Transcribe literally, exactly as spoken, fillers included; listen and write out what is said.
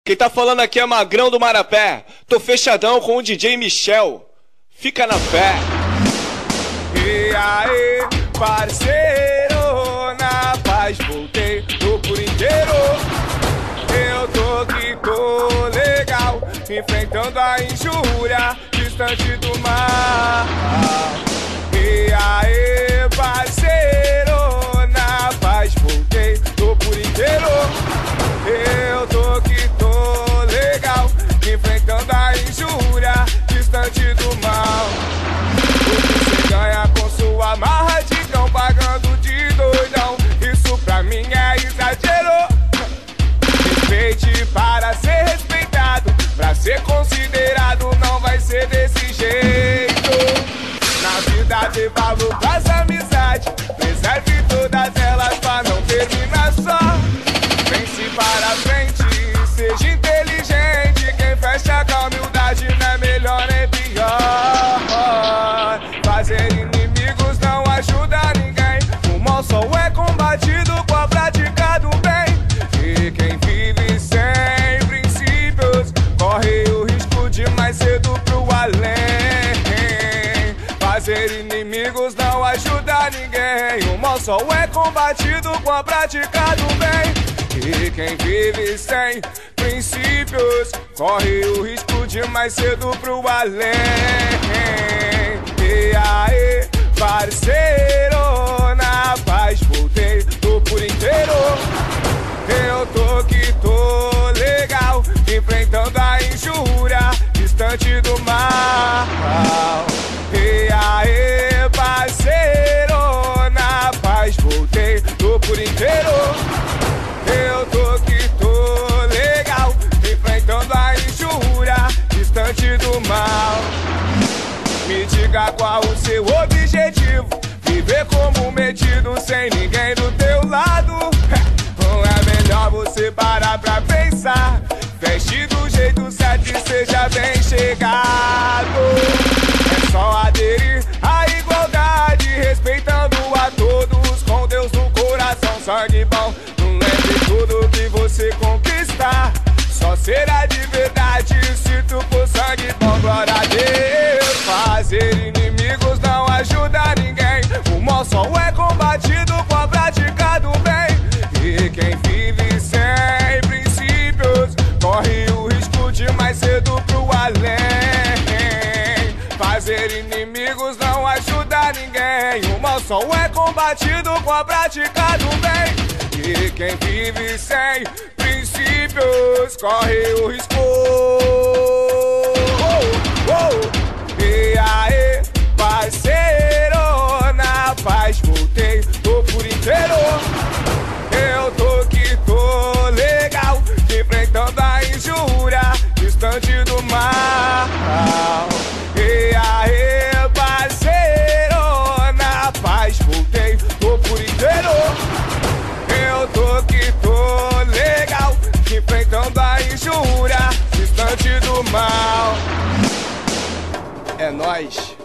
Quem tá falando aqui é Magrão do Marapé. Tô fechadão com o D J Michel. Fica na fé. E aí, parceiro, na paz voltei, tô por inteiro. Eu tô aqui, tô legal, enfrentando a injúria, distante do mal. E aí, parceiro, na paz voltei, tô por inteiro. Eu tô aqui, tô legal, enfrentando a injúria, distante do mal. Você ganha com sua marra de cão, pagando de doidão. Isso pra mim é exagero. Respeite para ser respeitado, pra ser considerado não vai ser desse jeito. Na vida dê valor pras amizades, preserve todas elas pra não terminar só. Pense para frente, seja inteligente. Quem fecha com a humildade não é melhor nem pior. Fazer inimigos não ajuda ninguém. O mal só é combatido com a prática do bem. E quem vive sem princípios corre o risco de mais cedo pro além. Fazer inimigos não ajuda ninguém. O mal só é combatido com a prática do bem. E quem vive sem princípios corre o risco de mais cedo pro além. E aí, parceiro, na paz voltei, tô por inteiro. Eu tô aqui, tô legal, enfrentando a injúria, distante do mal. E aí, parceiro, na paz voltei, tô por inteiro. Eu tô aqui, tô legal, enfrentando a injúria, distante do mal. Me diga qual o seu objetivo, viver como metido sem ninguém do teu lado. Não é melhor você parar pra pensar, veste do jeito certo e seja bem chegado. É só aderir à igualdade, respeitando a todos, com Deus no coração, sangue bom. Tudo que você conquistar só será de verdade se tu for sangue bom, glória a Deus. Fazer inimigos não ajuda ninguém. O mal só é combatido com a prática do bem. E quem vive sem princípios corre o risco de mais cedo pro além. Fazer inimigos não ajuda ninguém. O mal só é combatido com a prática do bem. E quem vive sem princípios corre o risco. Oh, oh. E aí, parceiro, na paz voltei, tô por inteiro. Eu tô aqui, tô legal, enfrentando a injúria, distante do mal. E aí, parceiro, na paz voltei, tô por inteiro. Eu tô aqui, tô legal, enfrentando a injúria, distante do mal. É nóis.